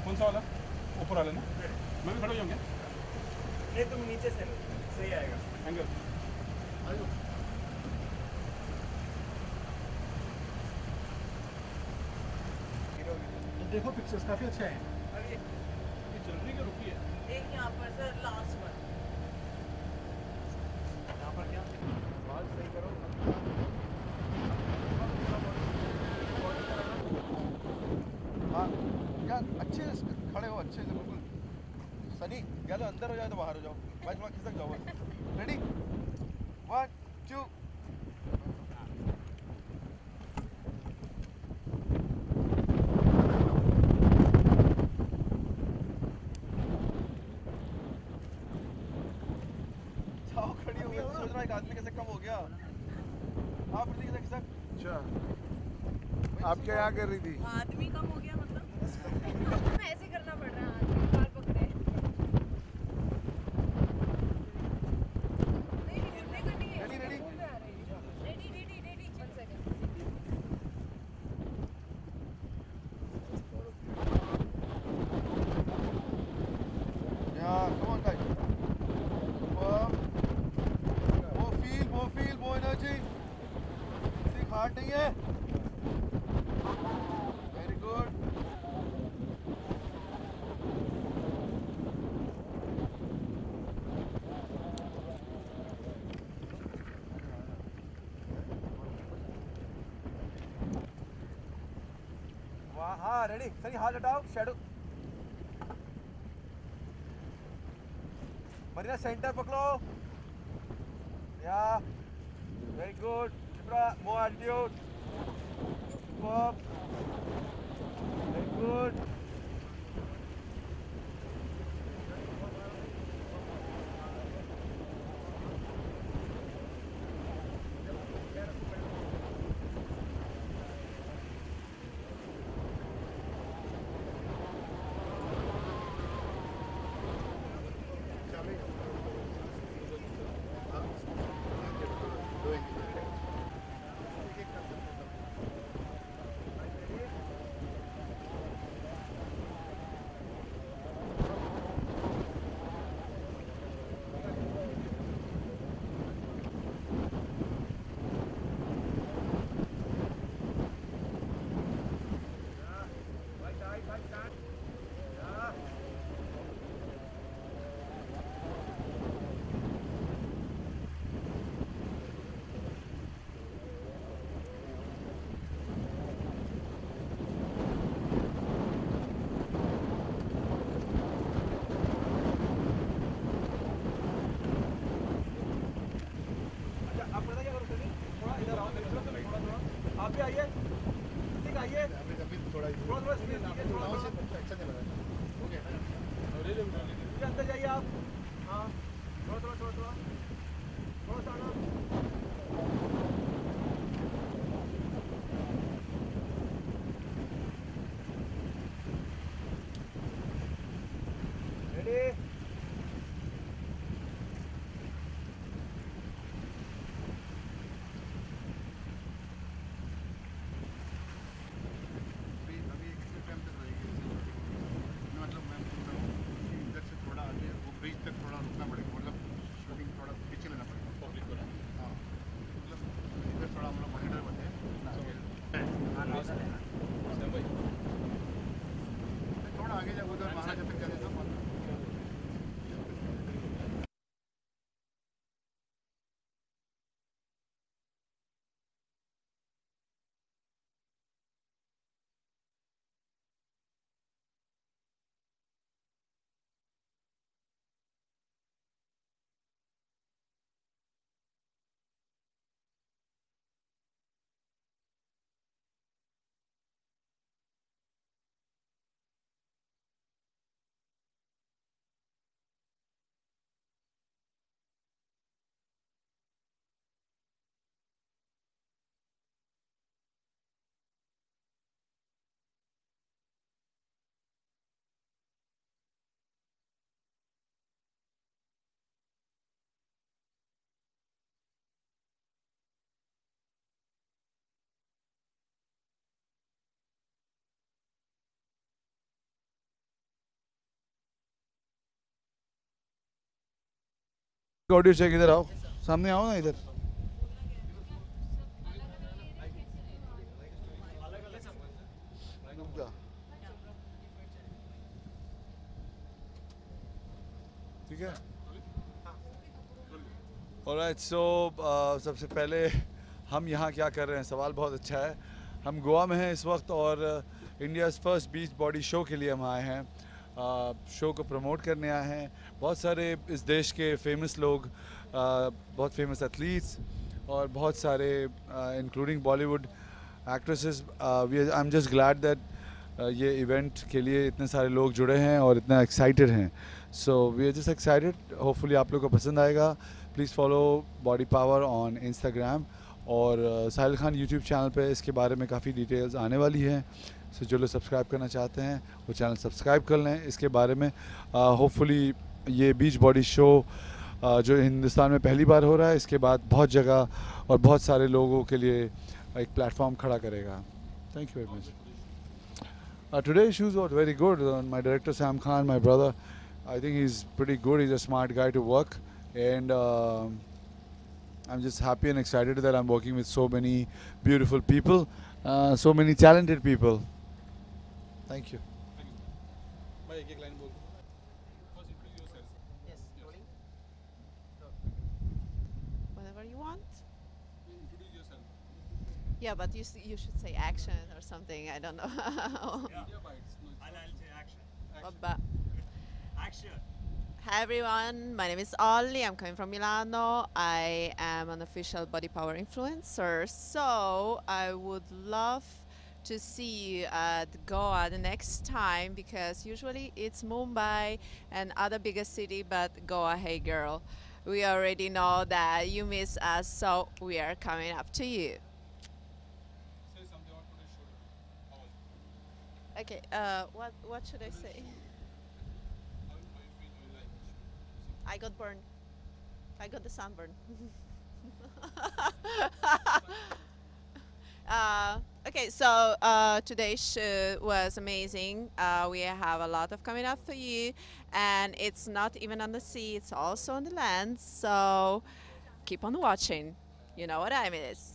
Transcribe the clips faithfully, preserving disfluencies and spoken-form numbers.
कौन सा वाला? ऊपर वाला ना? मैं भी खड़ा हो जाऊँगा? नहीं, तुम नीचे से सही आएगा एंगल। देखो पिक्चर्स काफी अच्छे हैं। अरे ये चल रही है, रुकी है एक यहाँ पर सर लास्ट वन। यहाँ पर क्या आवाज सही करो। हाँ यार, अच्छे से खड़े हो, अच्छे से बिल्कुल। सनी या तो अंदर हो जाए तो बाहर हो जाओ, भाई थोड़ा खिसक जाओ बस। Ready, one two. जाओ, खड़ी हो गई। सोच रहा है एक आदमी कैसे कम हो गया। आप प्रतीक से खिसक। अच्छा, आप क्या यहाँ कर रही थी? आदमी कम हो गया मतलब? ऐसे करना पड़ रहा है, आदमी बाल पकड़े। नहीं नहीं, घुटने का नहीं है। Ready ready ready ready ready, one second. Yeah, come on guys. Superb. More feel, more feel, more energy. किसी हार्ड नहीं है। Very good. वाह, हाँ रेडी। सही, हाथ हटाओ, शेडो। मरीना सेंटर पकड़ो। या very good. More attitude. Superb, very good. अच्छा, आप पता क्या करो सनी, थोड़ा इधर आओ मेरी तरफ, थोड़ा थोड़ा आप भी आइए। ठीक, आइए। थोड़ा थोड़ा थोड़ा स्पेस दीजिए, थोड़ा थोड़ा। अच्छा नहीं लगा। हो गया। ठीक है, अंदर जाइए आप। हाँ, थोड़ा थोड़ा थोड़ा थोड़ा थोड़ा सा आना। रेडी। अभी अभी किसी टाइम तक रहेगी मतलब मैं इधर से थोड़ा आगे वो ब्रिज तक थोड़ा रुकना पड़ेगा, मतलब शूटिंग थोड़ा पीछे लेना पड़ेगा पब्लिक को। हाँ, मतलब इधर थोड़ा हम लोग मॉनिटर बने थोड़ा आगे जब उधर महाराजा तक जाने तो ऑडियो चेक, इधर आओ, सामने आओ ना इधर। ठीक है। ऑलराइट, सो सबसे पहले हम यहाँ क्या कर रहे हैं, सवाल बहुत अच्छा है। हम गोवा में हैं इस वक्त और India's first beach body show के लिए हम आए हैं। शो uh, को प्रमोट करने आए हैं। बहुत सारे इस देश के फेमस लोग, uh, बहुत फेमस एथलीट्स और बहुत सारे including Bollywood actresses. I am just glad that ये इवेंट के लिए इतने सारे लोग जुड़े हैं और इतना एक्साइटेड हैं। So we are just excited. Hopefully आप लोग को पसंद आएगा। Please follow body power on Instagram और uh, Sahil Khan YouTube channel पे इसके बारे में काफ़ी डिटेल्स आने वाली हैं। सो so, जो लोग सब्सक्राइब करना चाहते हैं वो चैनल सब्सक्राइब कर लें। इसके बारे में होपफुली uh, ये बीच बॉडी शो uh, जो हिंदुस्तान में पहली बार हो रहा है, इसके बाद बहुत जगह और बहुत सारे लोगों के लिए एक प्लेटफॉर्म खड़ा करेगा। Thank you very much. Today shoes what very good. My director Sam Khan, my brother, I think he is pretty good. He is a smart guy to work and uh, I'm just happy and excited that I'm working with so many beautiful people, uh, so many talented people. Thank you. भाई एक एक line बोल दो। First introduce yourself. Yes, rolling. Whatever you want. Introduce yourself. Yeah, but you s- you should say action or something. I don't know. Media bites. No, And I'll say action. What ba- Action. Hi everyone, my name is Ollie. I'm coming from Milano. I am an official body power influencer. So I would love to see you at Goa the next time because usually it's Mumbai and other bigger city, but Goa, hey girl, we already know that you miss us, so we are coming up to you. say something about today's show. How was it? Okay, uh, what what should I say? How, how you feel? You like the show? I got burned. I got the sunburn. uh, okay, so uh, today's show was amazing. Uh, we have a lot of coming up for you, and it's not even on the sea; it's also on the land. So keep on watching. You know what I mean is.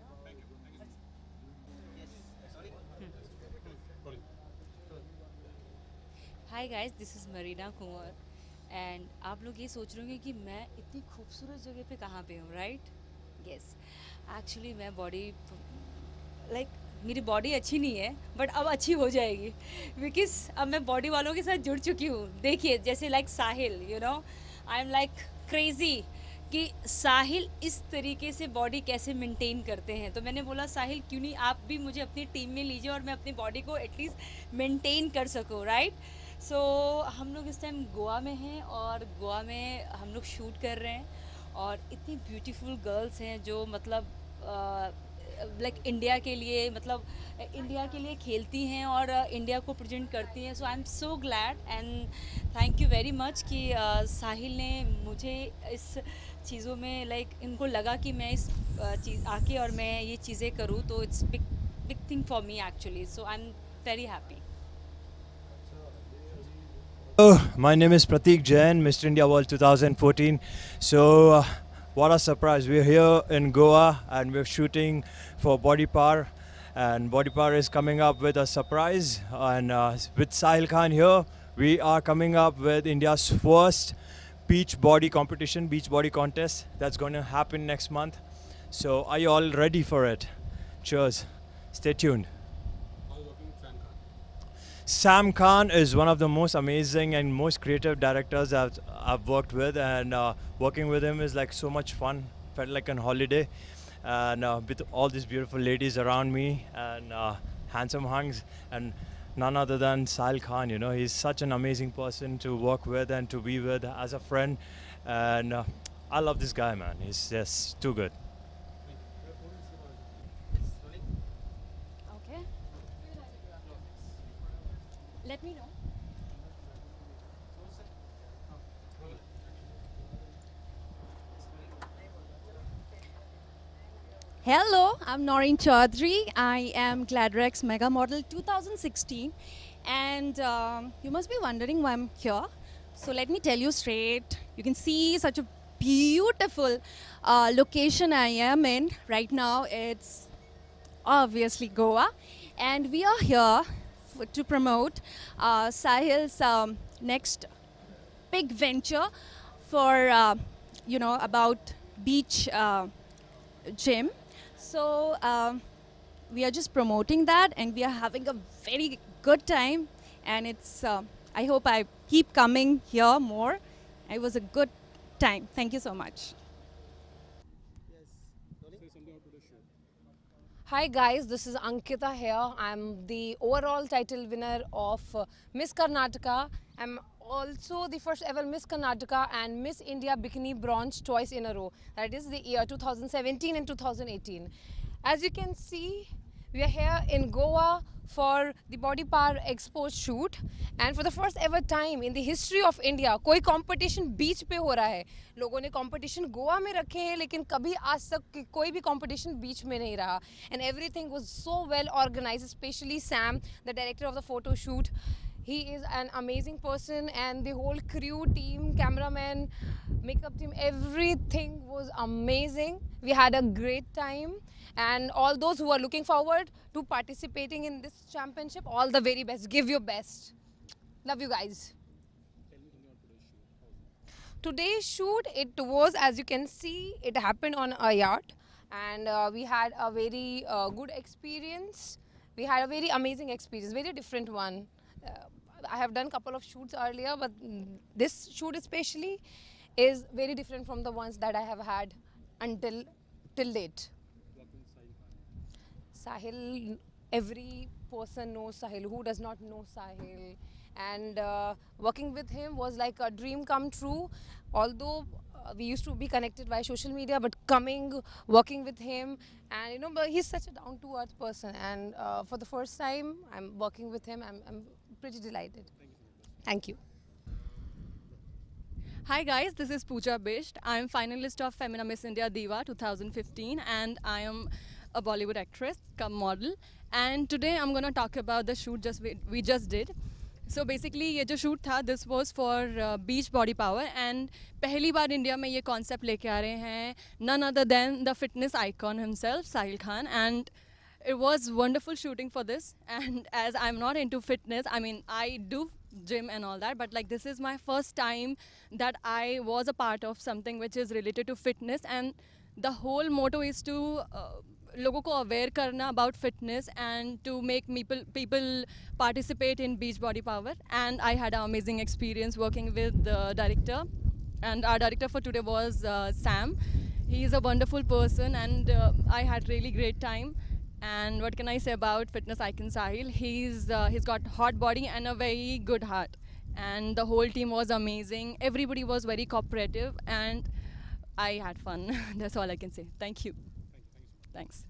Hi guys, this is Marina Kunwar and आप लोग ये सोच रहे होंगे कि मैं इतनी खूबसूरत जगह पे कहाँ पे हूँ, राइट? यस, एक्चुअली मैं बॉडी लाइक मेरी बॉडी अच्छी नहीं है बट अब अच्छी हो जाएगी बिकॉज अब मैं बॉडी वालों के साथ जुड़ चुकी हूँ। देखिए जैसे like Sahil, you know, I am like crazy कि साहिल इस तरीके से बॉडी कैसे मेंटेन करते हैं। तो मैंने बोला साहिल क्यों नहीं आप भी मुझे अपनी टीम में लीजिए और मैं अपनी बॉडी को एटलीस्ट मेंटेन कर सकूँ, राइट? सो so, हम लोग इस टाइम गोवा में हैं और गोवा में हम लोग शूट कर रहे हैं और इतनी ब्यूटीफुल गर्ल्स हैं जो मतलब लाइक uh, इंडिया के लिए मतलब इंडिया के लिए खेलती हैं और इंडिया uh, को प्रेजेंट करती हैं। So I am so glad and thank you very much कि uh, साहिल ने मुझे इस चीज़ों में लाइक like, इनको लगा कि मैं इस uh, चीज़ आके और मैं ये चीज़ें करूँ तो it's big big thing for me actually. So I am very happy. Hello, my name is Pratik Jain, Mister India World twenty fourteen. So, uh, what a surprise! We're here in Goa and we're shooting for Body Power, and Body Power is coming up with a surprise. And uh, with Sahil Khan here, we are coming up with India's first beach body competition, beach body contest that's going to happen next month. So, are you all ready for it? Cheers! Stay tuned. How is working with Sam Khan? Sam Khan is one of the most amazing and most creative directors I've, I've worked with, and uh, working with him is like so much fun. Felt like a holiday, and uh, with all these beautiful ladies around me and uh, handsome hunks, and none other than Sahil Khan. You know, he's such an amazing person to work with and to be with as a friend, and uh, I love this guy, man. He's just too good. Okay. Let me know. Hello, I'm Noreen Chaudhary. I am Gladrex Mega Model twenty sixteen, and um, you must be wondering why I'm here. So let me tell you straight. You can see such a beautiful uh, location I am in right now. It's obviously Goa, and we are here f- to promote uh, Sahil's um, next big venture for uh, you know about beach uh, gym. So um, we are just promoting that, and we are having a very good time. And it's uh, I hope I keep coming here more. It was a good time. Thank you so much. Say something about today's show. Hi guys, this is Ankita here. I'm the overall title winner of uh, Miss Karnataka. I'm also the first ever Miss Karnataka and Miss India Bikini Bronze twice in a row. That is the year two thousand seventeen and two thousand eighteen. As you can see, we are here in Goa for the Body Power Expo shoot, and for the first ever time in the history of India कोई competition beach पे हो रहा है. लोगों ने competition Goa में रखे हैं, लेकिन कभी आज तक कोई भी competition beach में नहीं रहा. And everything was so well organized, especially Sam, the director of the photo shoot. He is an amazing person, and the whole crew team, cameraman, makeup team, everything was amazing. We had a great time, and all those who are looking forward to participating in this championship, all the very best. Give your best. Love you guys. Today's shoot, it was, as you can see, it happened on a yacht, and uh, we had a very uh, good experience. We had a very amazing experience, very different one. Uh, I have done a couple of shoots earlier, but mm, this shoot especially is very different from the ones that I have had until till date. Sahil, every person knows Sahil. Who does not know Sahil? And uh, working with him was like a dream come true. Although uh, we used to be connected via social media, but coming, working with him, and you know, but he's such a down-to-earth person. And uh, for the first time, I'm working with him. I'm, I'm pretty delighted. Thank you. Hi guys, this is Pooja Bisht. I am finalist of Femina Miss India Diva two thousand fifteen, and I am a Bollywood actress come model. And today I'm going to talk about the shoot just we, we just did. So basically ये जो shoot था, this was for uh, beach body power, and पहली बार India में ये concept लेके आ रहे हैं none other than the fitness icon himself, Sahil Khan. And it was wonderful shooting for this. And as I'm not into fitness, I mean I do gym and all that, but like this is my first time that I was a part of something which is related to fitness, and the whole motto is to uh, लोगों को aware करना about fitness and to make people people participate in beach body power. And I had an amazing experience working with the director, and our director for today was uh, Sam. He is a wonderful person, and uh, I had really great time. And what can I say about fitness icon Sahil? He's uh, he's got hot body and a very good heart, and the whole team was amazing. Everybody was very cooperative, and I had fun. That's all I can say. Thank you. Thanks.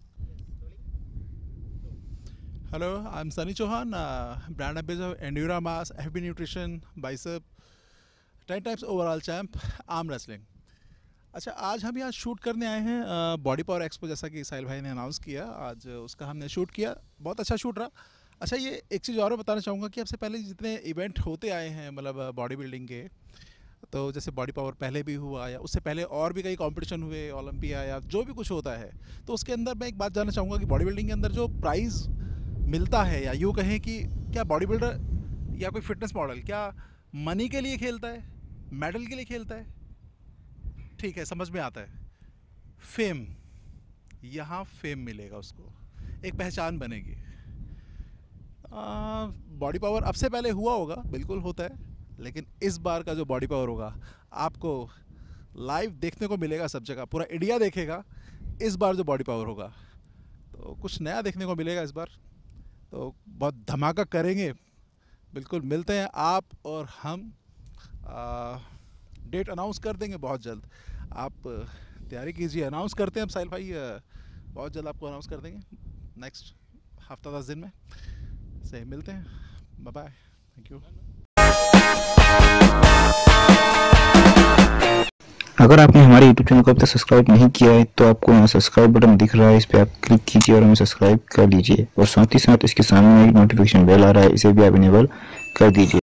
Hello, I'm Sunny Chauhan, uh, brand ambassador of Endura Mass, F B Nutrition, Bicep, ten times overall champ, arm wrestling. अच्छा, आज हम यहाँ shoot करने आए हैं body power expo, जैसा कि साहिल भाई ने अनाउंस किया, आज उसका हमने शूट किया, बहुत अच्छा शूट रहा. अच्छा, ये एक चीज़ और बताना चाहूँगा कि अब से पहले जितने इवेंट होते आए हैं मतलब बॉडी बिल्डिंग के, तो जैसे बॉडी पावर पहले भी हुआ या उससे पहले और भी कई कंपटीशन हुए, ओलंपिया या जो भी कुछ होता है, तो उसके अंदर मैं एक बात जानना चाहूँगा कि बॉडी बिल्डिंग के अंदर जो प्राइज़ मिलता है, या यूँ कहें कि क्या बॉडी बिल्डर या कोई फिटनेस मॉडल क्या मनी के लिए खेलता है, मेडल के लिए खेलता है? ठीक है, समझ में आता है. फेम, यहाँ फेम मिलेगा उसको, एक पहचान बनेगी. बॉडी पावर अब से पहले हुआ होगा, बिल्कुल होता है, लेकिन इस बार का जो बॉडी पावर होगा आपको लाइव देखने को मिलेगा सब जगह, पूरा इंडिया देखेगा इस बार जो बॉडी पावर होगा. तो कुछ नया देखने को मिलेगा इस बार, तो बहुत धमाका करेंगे. बिल्कुल मिलते हैं आप और हम, आ, डेट अनाउंस कर देंगे बहुत जल्द. आप तैयारी कीजिए, अनाउंस करते हैं हम साहिल भाई, बहुत जल्द आपको अनाउंस कर देंगे नेक्स्ट हफ्ता दस दिन में. से मिलते हैं, बाय बाय, थैंक यू. अगर आपने हमारे यूट्यूब चैनल को अब तक सब्सक्राइब नहीं किया है तो आपको यहाँ सब्सक्राइब बटन दिख रहा है, इस पर आप क्लिक कीजिए और हमें सब्सक्राइब कर लीजिए. और साथ ही साथ इसके सामने एक नोटिफिकेशन बेल आ रहा है, इसे भी आप इनेबल कर दीजिए.